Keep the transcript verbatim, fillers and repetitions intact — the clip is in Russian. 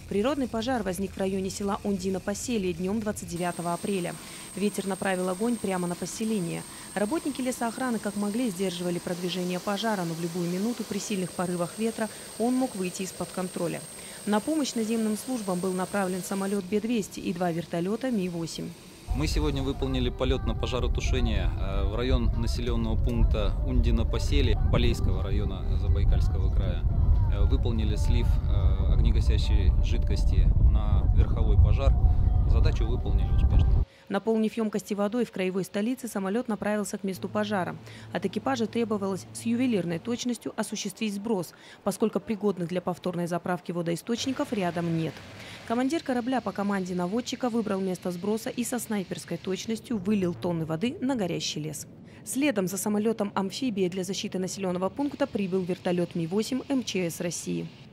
Природный пожар возник в районе села Ундино-Поселие днем двадцать девятого апреля. Ветер направил огонь прямо на поселение. Работники лесоохраны как могли сдерживали продвижение пожара, но в любую минуту при сильных порывах ветра он мог выйти из-под контроля. На помощь наземным службам был направлен самолет Бе двести и два вертолета Ми восемь. Мы сегодня выполнили полет на пожаротушение в район населенного пункта Ундино-Поселие Балейского района Забайкальского края. Выполнили слив огнегасящей жидкости на верховой пожар. Задачу выполнили успешно. Наполнив емкости водой в краевой столице, самолет направился к месту пожара. От экипажа требовалось с ювелирной точностью осуществить сброс, поскольку пригодных для повторной заправки водоисточников рядом нет. Командир корабля по команде наводчика выбрал место сброса и со снайперской точностью вылил тонны воды на горящий лес. Следом за самолетом «Амфибия» для защиты населенного пункта прибыл вертолет Ми восемь Эм Че Эс России.